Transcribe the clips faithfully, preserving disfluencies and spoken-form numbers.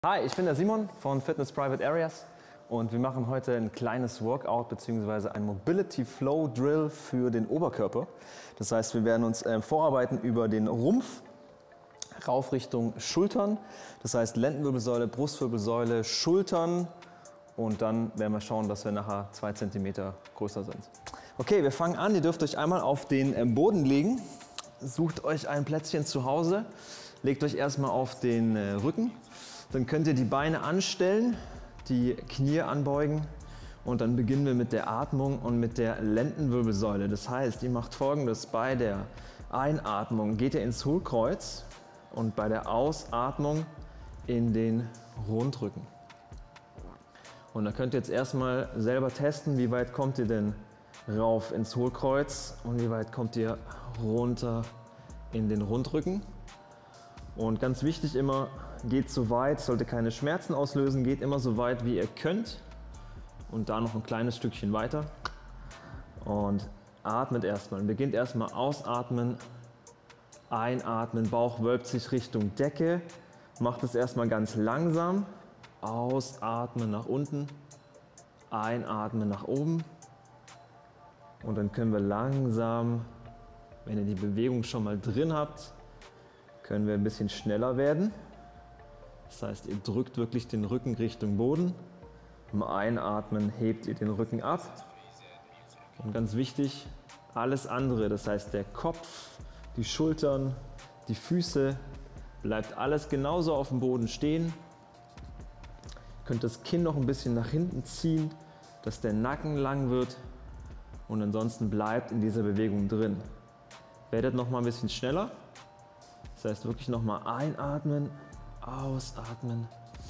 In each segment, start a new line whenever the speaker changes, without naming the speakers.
Hi, ich bin der Simon von Fitness Private Areas und wir machen heute ein kleines Workout bzw. ein Mobility Flow Drill für den Oberkörper. Das heißt, wir werden uns äh, vorarbeiten über den Rumpf rauf Richtung Schultern. Das heißt Lendenwirbelsäule, Brustwirbelsäule, Schultern und dann werden wir schauen, dass wir nachher zwei Zentimeter größer sind. Okay, wir fangen an. Ihr dürft euch einmal auf den Boden legen. Sucht euch ein Plätzchen zu Hause. Legt euch erstmal auf den äh, Rücken. Dann könnt ihr die Beine anstellen, die Knie anbeugen und dann beginnen wir mit der Atmung und mit der Lendenwirbelsäule. Das heißt, ihr macht Folgendes: Bei der Einatmung geht ihr ins Hohlkreuz und bei der Ausatmung in den Rundrücken. Und dann könnt ihr jetzt erstmal selber testen, wie weit kommt ihr denn rauf ins Hohlkreuz und wie weit kommt ihr runter in den Rundrücken. Und ganz wichtig immer, geht so weit, sollte keine Schmerzen auslösen, geht immer so weit wie ihr könnt und da noch ein kleines Stückchen weiter und atmet erstmal. Beginnt erstmal ausatmen, einatmen, Bauch wölbt sich Richtung Decke, macht es erstmal ganz langsam, ausatmen nach unten, einatmen nach oben und dann können wir langsam, wenn ihr die Bewegung schon mal drin habt, können wir ein bisschen schneller werden. Das heißt, ihr drückt wirklich den Rücken Richtung Boden. Im Einatmen hebt ihr den Rücken ab. Und ganz wichtig, alles andere, das heißt der Kopf, die Schultern, die Füße, bleibt alles genauso auf dem Boden stehen. Ihr könnt das Kinn noch ein bisschen nach hinten ziehen, dass der Nacken lang wird und ansonsten bleibt in dieser Bewegung drin. Werdet noch mal ein bisschen schneller. Das heißt wirklich noch mal einatmen, ausatmen.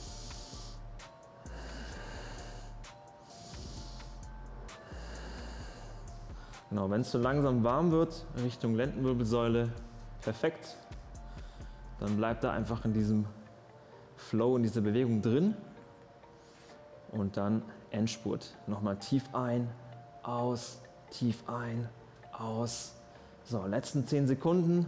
Genau, wenn es so langsam warm wird, Richtung Lendenwirbelsäule, perfekt. Dann bleibt da einfach in diesem Flow, in dieser Bewegung drin. Und dann Endspurt. Nochmal tief ein, aus, tief ein, aus. So, letzten zehn Sekunden.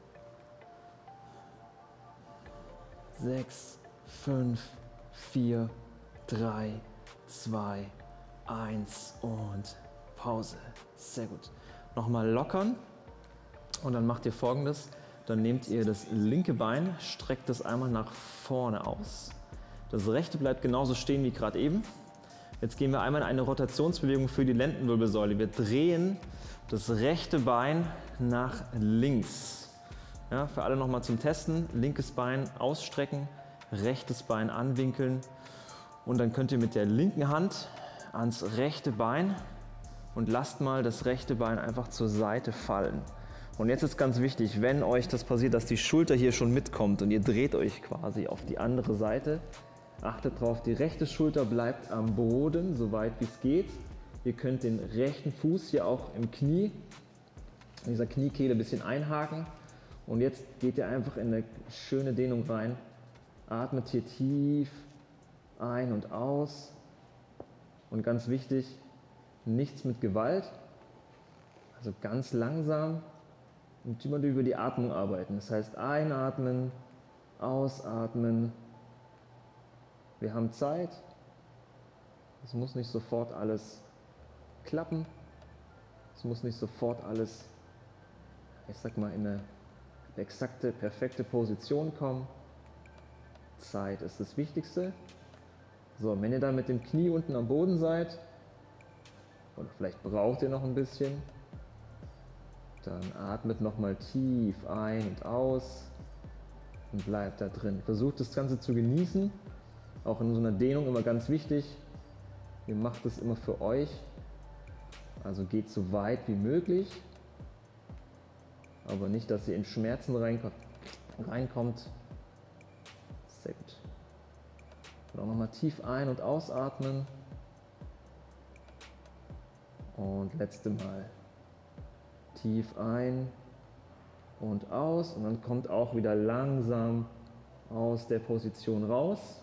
sechs, fünf, vier, drei, zwei, eins und Pause. Sehr gut. Nochmal lockern und dann macht ihr Folgendes. Dann nehmt ihr das linke Bein, streckt es einmal nach vorne aus. Das rechte bleibt genauso stehen wie gerade eben. Jetzt gehen wir einmal in eine Rotationsbewegung für die Lendenwirbelsäule. Wir drehen das rechte Bein nach links. Ja, für alle nochmal zum Testen. Linkes Bein ausstrecken, rechtes Bein anwinkeln und dann könnt ihr mit der linken Hand ans rechte Bein und lasst mal das rechte Bein einfach zur Seite fallen. Und jetzt ist ganz wichtig, wenn euch das passiert, dass die Schulter hier schon mitkommt und ihr dreht euch quasi auf die andere Seite, achtet drauf, die rechte Schulter bleibt am Boden, so weit wie es geht. Ihr könnt den rechten Fuß hier auch im Knie, in dieser Kniekehle ein bisschen einhaken. Und jetzt geht ihr einfach in eine schöne Dehnung rein. Atmet hier tief ein und aus. Und ganz wichtig, nichts mit Gewalt. Also ganz langsam und immer über die Atmung arbeiten. Das heißt einatmen, ausatmen. Wir haben Zeit. Es muss nicht sofort alles klappen. Es muss nicht sofort alles, ich sag mal, in eine exakte, perfekte Position kommen. Zeit ist das Wichtigste. So, wenn ihr dann mit dem Knie unten am Boden seid, oder vielleicht braucht ihr noch ein bisschen, dann atmet nochmal tief ein und aus und bleibt da drin. Versucht das Ganze zu genießen, auch in so einer Dehnung immer ganz wichtig. Ihr macht es immer für euch, also geht so weit wie möglich. Aber nicht, dass ihr in Schmerzen reinkommt. Sehr gut. Und auch nochmal tief ein- und ausatmen. Und letzte Mal. Tief ein und aus. Und dann kommt auch wieder langsam aus der Position raus.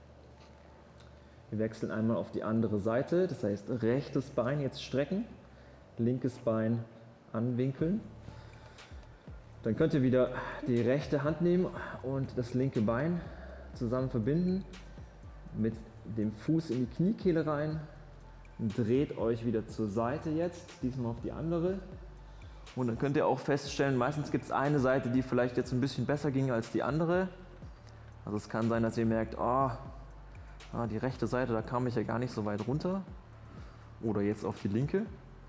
Wir wechseln einmal auf die andere Seite. Das heißt, rechtes Bein jetzt strecken, linkes Bein anwinkeln. Dann könnt ihr wieder die rechte Hand nehmen und das linke Bein zusammen verbinden, mit dem Fuß in die Kniekehle rein, dreht euch wieder zur Seite jetzt, diesmal auf die andere. Und dann könnt ihr auch feststellen, meistens gibt es eine Seite, die vielleicht jetzt ein bisschen besser ging als die andere. Also es kann sein, dass ihr merkt, oh, ah, die rechte Seite, da kam ich ja gar nicht so weit runter. Oder jetzt auf die linke.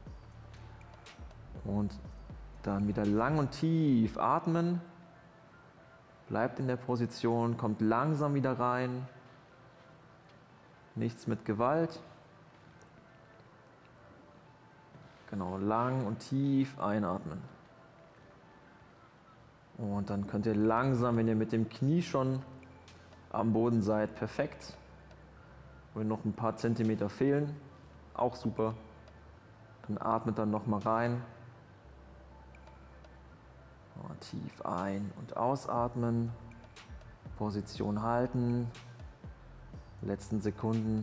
Und dann wieder lang und tief atmen. Bleibt in der Position, kommt langsam wieder rein. Nichts mit Gewalt. Genau, lang und tief einatmen. Und dann könnt ihr langsam, wenn ihr mit dem Knie schon am Boden seid, perfekt. Wenn noch ein paar Zentimeter fehlen, auch super. Dann atmet dann nochmal rein. Und tief ein- und ausatmen. Position halten. Letzten Sekunden.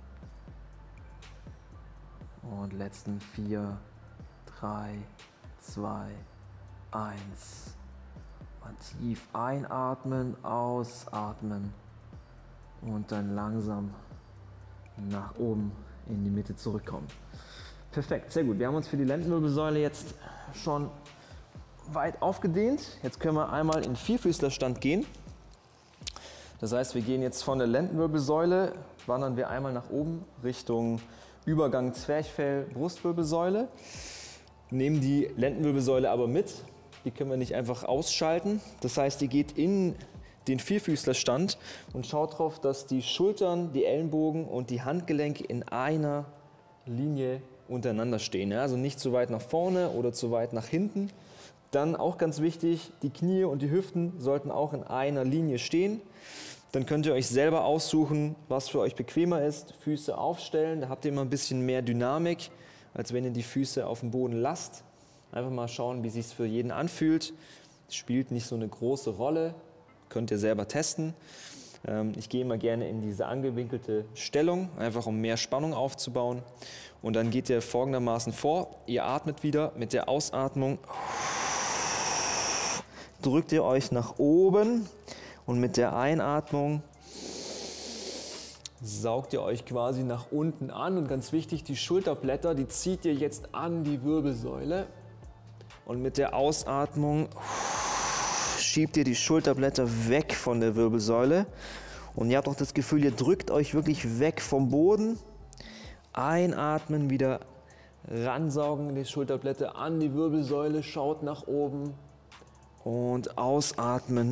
Und letzten vier, drei, zwei, eins. Mal tief einatmen, ausatmen und dann langsam nach oben in die Mitte zurückkommen. Perfekt, sehr gut. Wir haben uns für die Lendenwirbelsäule jetzt schon weit aufgedehnt. Jetzt können wir einmal in Vierfüßlerstand gehen. Das heißt, wir gehen jetzt von der Lendenwirbelsäule, wandern wir einmal nach oben Richtung Übergang Zwerchfell, Brustwirbelsäule. Nehmen die Lendenwirbelsäule aber mit. Die können wir nicht einfach ausschalten. Das heißt, ihr geht in den Vierfüßlerstand und schaut darauf, dass die Schultern, die Ellenbogen und die Handgelenke in einer Linie untereinander stehen. Also nicht zu weit nach vorne oder zu weit nach hinten. Dann auch ganz wichtig, die Knie und die Hüften sollten auch in einer Linie stehen. Dann könnt ihr euch selber aussuchen, was für euch bequemer ist. Füße aufstellen, da habt ihr immer ein bisschen mehr Dynamik, als wenn ihr die Füße auf dem Boden lasst. Einfach mal schauen, wie es sich für jeden anfühlt. Es spielt nicht so eine große Rolle, könnt ihr selber testen. Ich gehe immer gerne in diese angewinkelte Stellung, einfach um mehr Spannung aufzubauen. Und dann geht ihr folgendermaßen vor. Ihr atmet wieder mit der Ausatmung. Drückt ihr euch nach oben. Und mit der Einatmung saugt ihr euch quasi nach unten an. Und ganz wichtig, die Schulterblätter, die zieht ihr jetzt an die Wirbelsäule. Und mit der Ausatmung schiebt ihr die Schulterblätter weg von der Wirbelsäule. Und ihr habt auch das Gefühl, ihr drückt euch wirklich weg vom Boden. Einatmen, wieder ransaugen, die Schulterblätter an die Wirbelsäule, schaut nach oben. Und ausatmen.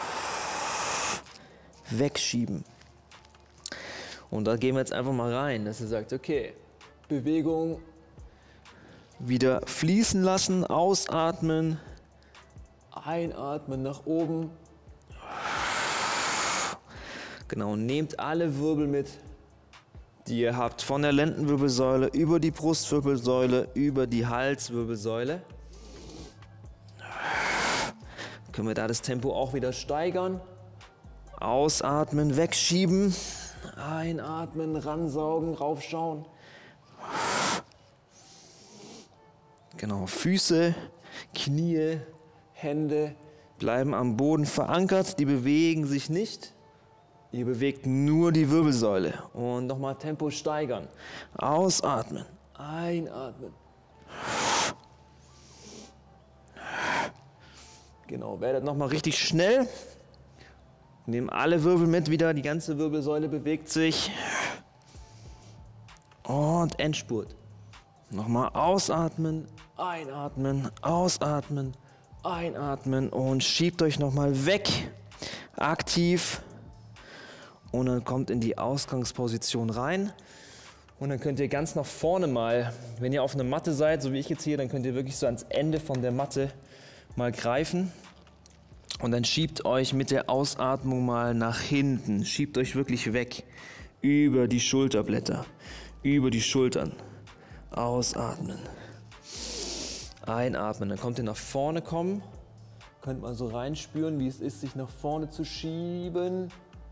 Wegschieben. Und da gehen wir jetzt einfach mal rein, dass ihr sagt, okay, Bewegung wieder fließen lassen, ausatmen, einatmen nach oben. Genau, nehmt alle Wirbel mit, die ihr habt, von der Lendenwirbelsäule über die Brustwirbelsäule, über die Halswirbelsäule. Können wir da das Tempo auch wieder steigern. Ausatmen, wegschieben, einatmen, ransaugen, raufschauen. Genau, Füße, Knie, Hände bleiben am Boden verankert, die bewegen sich nicht. Ihr bewegt nur die Wirbelsäule. Und nochmal Tempo steigern. Ausatmen, einatmen. Genau, werdet nochmal richtig schnell. Nehmen alle Wirbel mit wieder, die ganze Wirbelsäule bewegt sich. Und Endspurt. Nochmal ausatmen, einatmen, ausatmen, einatmen und schiebt euch nochmal weg. Aktiv. Und dann kommt in die Ausgangsposition rein. Und dann könnt ihr ganz nach vorne mal, wenn ihr auf einer Matte seid, so wie ich jetzt hier, dann könnt ihr wirklich so ans Ende von der Matte mal greifen. Und dann schiebt euch mit der Ausatmung mal nach hinten. Schiebt euch wirklich weg. Über die Schulterblätter. Über die Schultern. Ausatmen. Einatmen. Dann kommt ihr nach vorne kommen. Könnt mal so reinspüren, wie es ist, sich nach vorne zu schieben.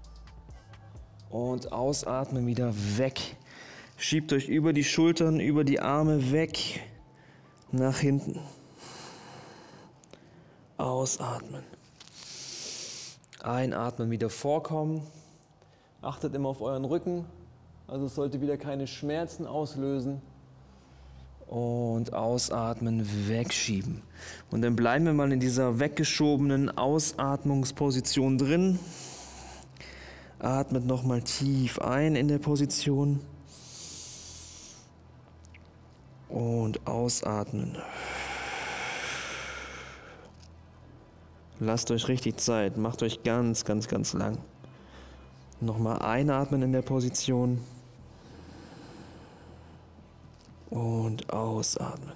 Und ausatmen, wieder weg. Schiebt euch über die Schultern, über die Arme weg. Nach hinten. Ausatmen. Einatmen, wieder vorkommen. Achtet immer auf euren Rücken, also es sollte wieder keine Schmerzen auslösen. Und ausatmen, wegschieben. Und dann bleiben wir mal in dieser weggeschobenen Ausatmungsposition drin. Atmet nochmal tief ein in der Position. Und ausatmen. Lasst euch richtig Zeit, macht euch ganz, ganz, ganz lang. Nochmal einatmen in der Position. Und ausatmen.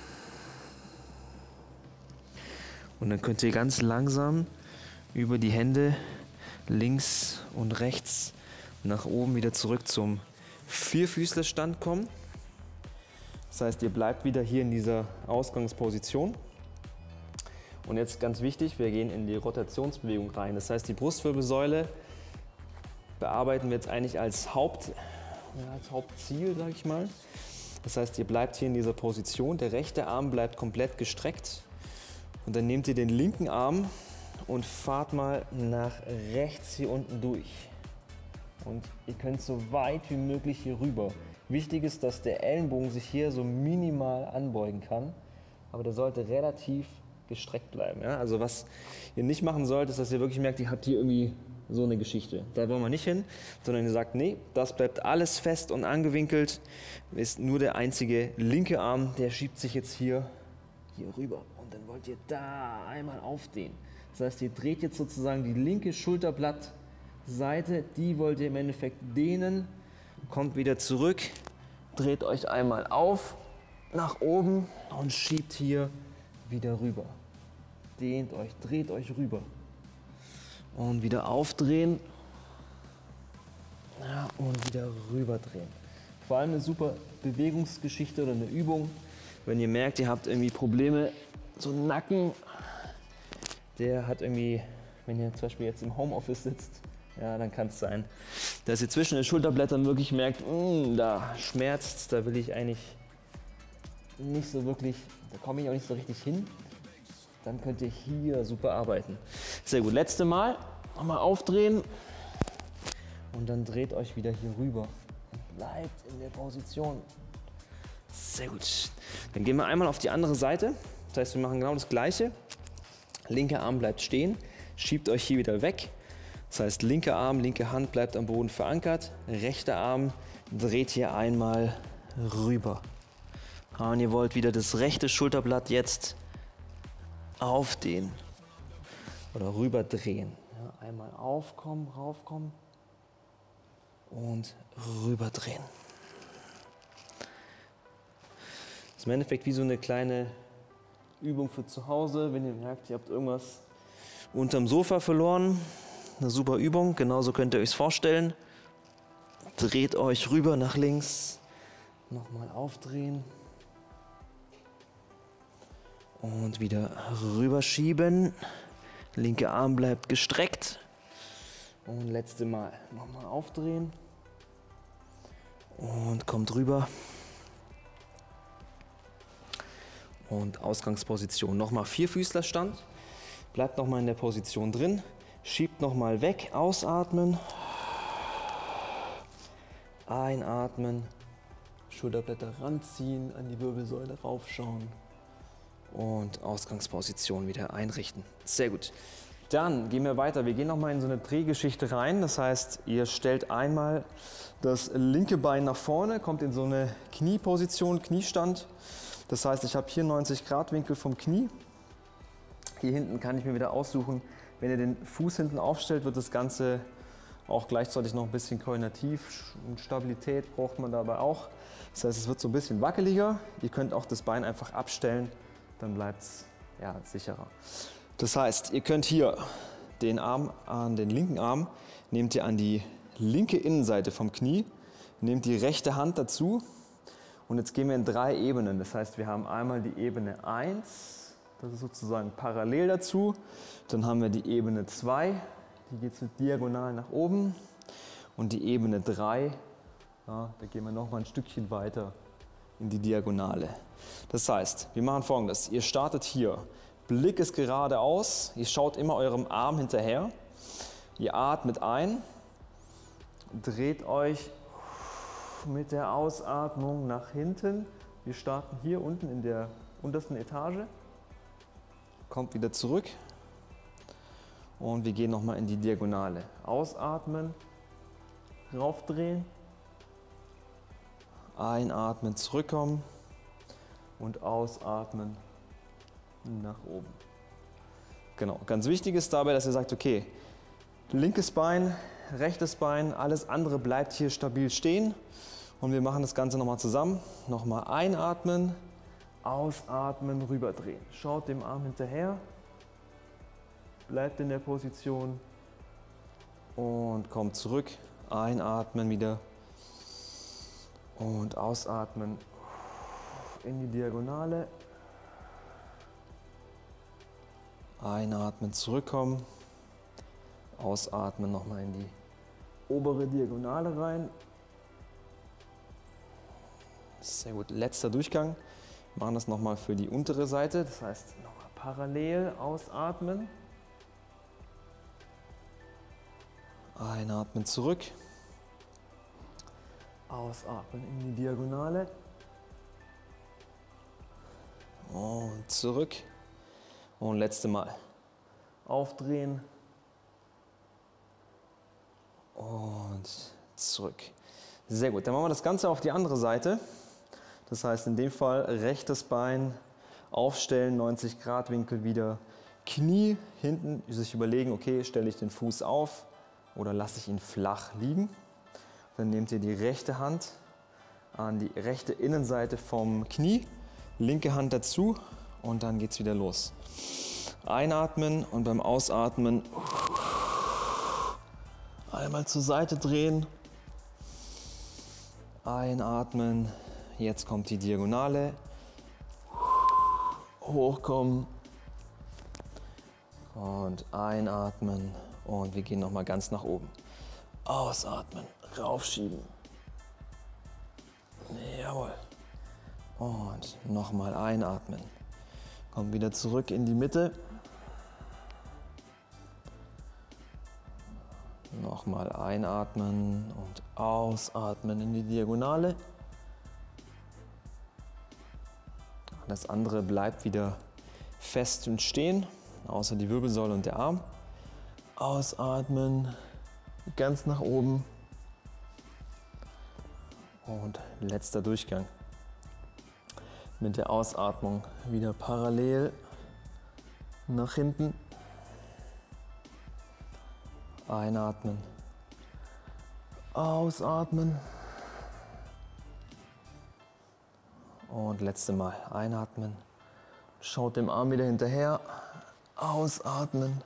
Und dann könnt ihr ganz langsam über die Hände links und rechts nach oben wieder zurück zum Vierfüßlerstand kommen. Das heißt, ihr bleibt wieder hier in dieser Ausgangsposition. Und jetzt ganz wichtig, wir gehen in die Rotationsbewegung rein. Das heißt, die Brustwirbelsäule bearbeiten wir jetzt eigentlich als, Haupt, ja, als Hauptziel, sage ich mal. Das heißt, ihr bleibt hier in dieser Position, der rechte Arm bleibt komplett gestreckt und dann nehmt ihr den linken Arm und fahrt mal nach rechts hier unten durch. Und ihr könnt so weit wie möglich hier rüber. Wichtig ist, dass der Ellenbogen sich hier so minimal anbeugen kann, aber der sollte relativ gestreckt bleiben. Ja? Also was ihr nicht machen sollt, ist, dass ihr wirklich merkt, ihr habt hier irgendwie so eine Geschichte. Da wollen wir nicht hin, sondern ihr sagt, nee, das bleibt alles fest und angewinkelt. Ist nur der einzige linke Arm, der schiebt sich jetzt hier, hier rüber. Und dann wollt ihr da einmal aufdehnen. Das heißt, ihr dreht jetzt sozusagen die linke Schulterblattseite, die wollt ihr im Endeffekt dehnen, kommt wieder zurück, dreht euch einmal auf, nach oben und schiebt hier wieder rüber. Dehnt euch, dreht euch rüber. Und wieder aufdrehen. Ja, und wieder rüberdrehen. Vor allem eine super Bewegungsgeschichte oder eine Übung. Wenn ihr merkt, ihr habt irgendwie Probleme, so einen Nacken, der hat irgendwie, wenn ihr zum Beispiel jetzt im Homeoffice sitzt, ja, dann kann es sein, dass ihr zwischen den Schulterblättern wirklich merkt, mh, da schmerzt, da will ich eigentlich nicht so wirklich, da komme ich auch nicht so richtig hin. Dann könnt ihr hier super arbeiten. Sehr gut, letzte Mal. Nochmal aufdrehen. Und dann dreht euch wieder hier rüber. Und bleibt in der Position. Sehr gut. Dann gehen wir einmal auf die andere Seite. Das heißt, wir machen genau das Gleiche. Linker Arm bleibt stehen. Schiebt euch hier wieder weg. Das heißt, linker Arm, linke Hand bleibt am Boden verankert. Rechter Arm dreht hier einmal rüber. Und ihr wollt wieder das rechte Schulterblatt jetzt aufdehnen oder rüberdrehen. Ja, einmal aufkommen, raufkommen und rüberdrehen. Das ist im Endeffekt wie so eine kleine Übung für zu Hause. Wenn ihr merkt, ihr habt irgendwas unterm Sofa verloren, eine super Übung. Genauso könnt ihr euch vorstellen. Dreht euch rüber nach links, nochmal aufdrehen. Und wieder rüberschieben. Linke Arm bleibt gestreckt. Und letzte Mal nochmal aufdrehen. Und kommt rüber. Und Ausgangsposition. Nochmal Vierfüßlerstand. Bleibt nochmal in der Position drin. Schiebt nochmal weg. Ausatmen. Einatmen. Schulterblätter ranziehen, an die Wirbelsäule raufschauen. Und Ausgangsposition wieder einrichten. Sehr gut. Dann gehen wir weiter. Wir gehen nochmal in so eine Drehgeschichte rein. Das heißt, ihr stellt einmal das linke Bein nach vorne, kommt in so eine Knieposition, Kniestand. Das heißt, ich habe hier neunzig Grad Winkel vom Knie. Hier hinten kann ich mir wieder aussuchen, wenn ihr den Fuß hinten aufstellt, wird das Ganze auch gleichzeitig noch ein bisschen koordinativ und Stabilität braucht man dabei auch. Das heißt, es wird so ein bisschen wackeliger. Ihr könnt auch das Bein einfach abstellen. Dann bleibt es ja, sicherer. Das heißt, ihr könnt hier den Arm an den linken Arm, nehmt ihr an die linke Innenseite vom Knie, nehmt die rechte Hand dazu und jetzt gehen wir in drei Ebenen. Das heißt, wir haben einmal die Ebene eins, das ist sozusagen parallel dazu. Dann haben wir die Ebene zwei, die geht so diagonal nach oben. Und die Ebene drei, ja, da gehen wir noch mal ein Stückchen weiter in die Diagonale. Das heißt, wir machen Folgendes. Ihr startet hier, Blick ist geradeaus, ihr schaut immer eurem Arm hinterher Ihr atmet ein, dreht euch mit der Ausatmung nach hinten. Wir starten hier unten in der untersten Etage. Kommt wieder zurück. Und wir gehen nochmal in die Diagonale. Ausatmen, raufdrehen. Einatmen, zurückkommen. Und ausatmen, nach oben. Genau, ganz wichtig ist dabei, dass ihr sagt, okay, linkes Bein, rechtes Bein, alles andere bleibt hier stabil stehen. Und wir machen das Ganze nochmal zusammen. Nochmal einatmen, ausatmen, rüberdrehen. Schaut dem Arm hinterher, bleibt in der Position und kommt zurück. Einatmen wieder und ausatmen in die Diagonale. Einatmen, zurückkommen. Ausatmen, nochmal in die obere Diagonale rein. Sehr gut, letzter Durchgang. Wir machen das nochmal für die untere Seite, das heißt nochmal parallel ausatmen. Einatmen, zurück. Ausatmen in die Diagonale. Und zurück. Und letzte Mal. Aufdrehen. Und zurück. Sehr gut, dann machen wir das Ganze auf die andere Seite. Das heißt in dem Fall rechtes Bein aufstellen, neunzig Grad Winkel wieder. Knie hinten, sich überlegen, okay, stelle ich den Fuß auf oder lasse ich ihn flach liegen. Dann nehmt ihr die rechte Hand an die rechte Innenseite vom Knie, linke Hand dazu und dann geht es wieder los. Einatmen und beim Ausatmen einmal zur Seite drehen. Einatmen, jetzt kommt die Diagonale. Hochkommen und einatmen und wir gehen nochmal ganz nach oben. Ausatmen, raufschieben. Jawohl. Und nochmal einatmen. Kommt wieder zurück in die Mitte. Nochmal einatmen und ausatmen in die Diagonale. Das andere bleibt wieder fest und stehen, außer die Wirbelsäule und der Arm. Ausatmen, ganz nach oben. Und letzter Durchgang. Mit der Ausatmung wieder parallel nach hinten. Einatmen. Ausatmen. Und letzte Mal einatmen. Schaut dem Arm wieder hinterher. Ausatmen.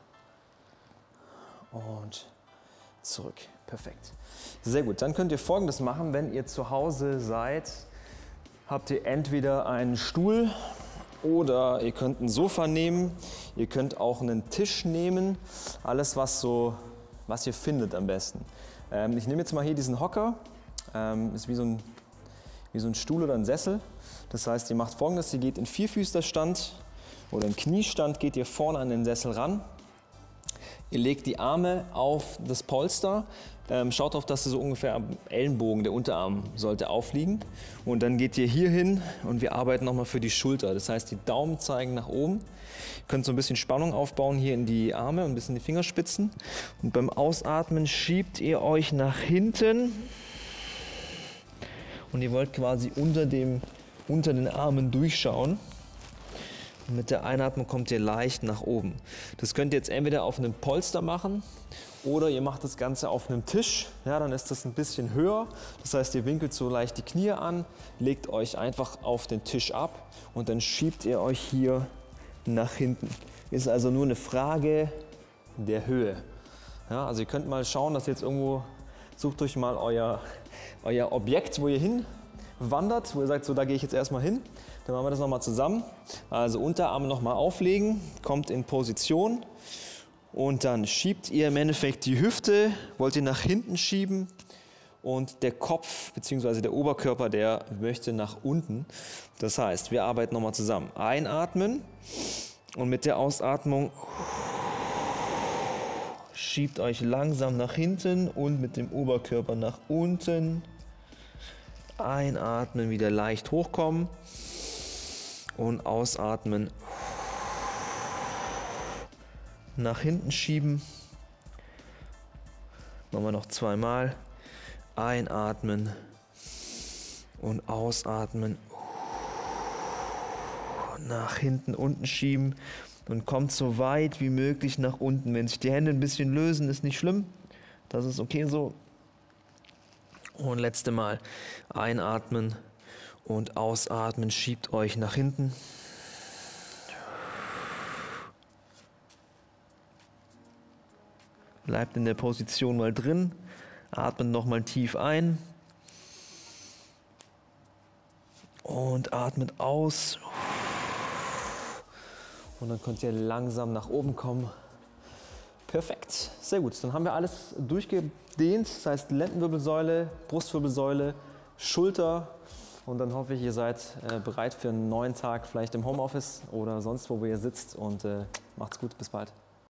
Und zurück. Perfekt. Sehr gut. Dann könnt ihr Folgendes machen, wenn ihr zu Hause seid. Habt ihr entweder einen Stuhl oder ihr könnt ein Sofa nehmen. Ihr könnt auch einen Tisch nehmen. Alles, was so, was ihr findet am besten. Ähm, ich nehme jetzt mal hier diesen Hocker. Ähm, ist wie so, ein, wie so ein Stuhl oder ein Sessel. Das heißt, ihr macht Folgendes. Ihr geht in Vierfüßlerstand oder in Kniestand, geht ihr vorne an den Sessel ran. Ihr legt die Arme auf das Polster, ähm, schaut auf, dass ihr so ungefähr am Ellenbogen, der Unterarm sollte aufliegen. Und dann geht ihr hier hin und wir arbeiten nochmal für die Schulter. Das heißt, die Daumen zeigen nach oben. Ihr könnt so ein bisschen Spannung aufbauen hier in die Arme und ein bisschen die Fingerspitzen. Und beim Ausatmen schiebt ihr euch nach hinten. Und ihr wollt quasi unter, dem, unter den Armen durchschauen. Und mit der Einatmung kommt ihr leicht nach oben. Das könnt ihr jetzt entweder auf einem Polster machen oder ihr macht das Ganze auf einem Tisch. Ja, dann ist das ein bisschen höher. Das heißt, ihr winkelt so leicht die Knie an, legt euch einfach auf den Tisch ab und dann schiebt ihr euch hier nach hinten. Ist also nur eine Frage der Höhe. Ja, also ihr könnt mal schauen, dass ihr jetzt irgendwo, sucht euch mal euer, euer Objekt, wo ihr hin wandert, wo ihr sagt, so da gehe ich jetzt erstmal hin. Dann machen wir das nochmal zusammen. Also Unterarme nochmal auflegen, kommt in Position und dann schiebt ihr im Endeffekt die Hüfte, wollt ihr nach hinten schieben und der Kopf bzw. der Oberkörper, der möchte nach unten. Das heißt, wir arbeiten nochmal zusammen. Einatmen und mit der Ausatmung
Schiebt euch langsam nach hinten und mit dem Oberkörper nach unten. Einatmen, wieder leicht hochkommen und ausatmen. Nach hinten schieben. Machen wir noch zweimal. Einatmen und ausatmen. Nach hinten, unten schieben und kommt so weit wie möglich nach unten. Wenn sich die Hände ein bisschen lösen, ist nicht schlimm. Das ist okay so. Und letzte Mal einatmen und ausatmen. Schiebt euch nach hinten. Bleibt in der Position mal drin. Atmet nochmal tief ein. Und atmet aus. Und dann könnt ihr langsam nach oben kommen. Perfekt, sehr gut. Dann haben wir alles durchgedehnt. Das heißt Lendenwirbelsäule, Brustwirbelsäule, Schulter. Und dann hoffe ich, ihr seid äh, bereit für einen neuen Tag, vielleicht im Homeoffice oder sonst wo, wo ihr sitzt. Und äh, macht's gut, bis bald.